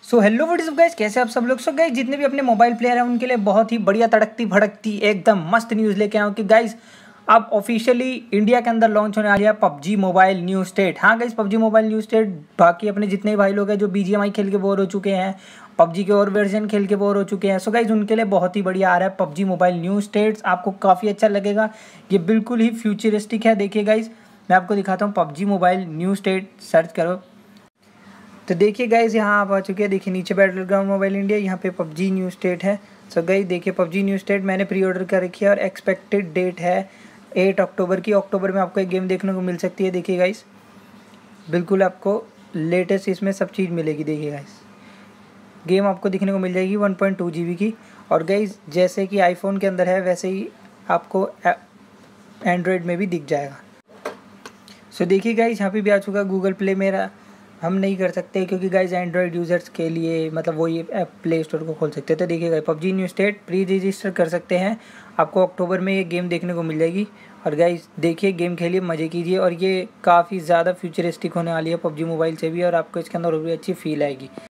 सो hello what's up guys, कैसे आप सब लोग। सो गाइस, जितने भी अपने मोबाइल प्लेयर हैं उनके लिए बहुत ही बढ़िया तड़कती भड़कती एकदम मस्त न्यूज़ लेके आया हूँ कि गाइस अब ऑफिशियली इंडिया के अंदर लॉन्च होने वाली है पबजी मोबाइल न्यू स्टेट। हाँ guys, PUBG mobile new state बाकी अपने जितने भी भाई लोग हैं जो बीजीएमआई खेल के बोर हो चुके हैं, पबजी के और वर्जन खेल के बोर हो चुके हैं, सो गाइस उनके लिए बहुत ही बढ़िया आ रहा है पबजी मोबाइल न्यू स्टेट्स। आपको काफ़ी अच्छा लगेगा, ये बिल्कुल ही फ्यूचरिस्टिक है। देखिए गाइस, मैं आपको दिखाता हूँ PUBG mobile new state, search करो तो देखिए गाइज यहाँ आप आ चुके हैं। देखिए नीचे बैटल ग्राउंड मोबाइल इंडिया, यहाँ पे पबजी न्यू स्टेट है। सो गाइज देखिए पबजी न्यू स्टेट मैंने प्री ऑर्डर कर रखी है और एक्सपेक्टेड डेट है 8 अक्टूबर की। अक्टूबर में आपको एक गेम देखने को मिल सकती है। देखिए गाइज बिल्कुल आपको लेटेस्ट इसमें सब चीज़ मिलेगी। देखिए गाइज गेम आपको दिखने को मिल जाएगी 1.2 GB की। और गाइज जैसे कि आईफोन के अंदर है वैसे ही आपको एंड्रॉयड में भी दिख जाएगा। सो देखिए गाइज यहाँ पे भी आ चुका गूगल प्ले। मेरा हम नहीं कर सकते क्योंकि गाइज एंड्रॉयड यूज़र्स के लिए मतलब वो ये ऐप प्ले स्टोर को खोल सकते हैं। तो देखिए guys PUBG new state pre register कर सकते हैं, आपको अक्टूबर में ये गेम देखने को मिल जाएगी। और गाइज देखिए गेम खेलिए, मज़े कीजिए और ये काफ़ी ज़्यादा फ्यूचरिस्टिक होने वाली है पबजी मोबाइल से भी, और आपको इसके अंदर और भी अच्छी फील आएगी।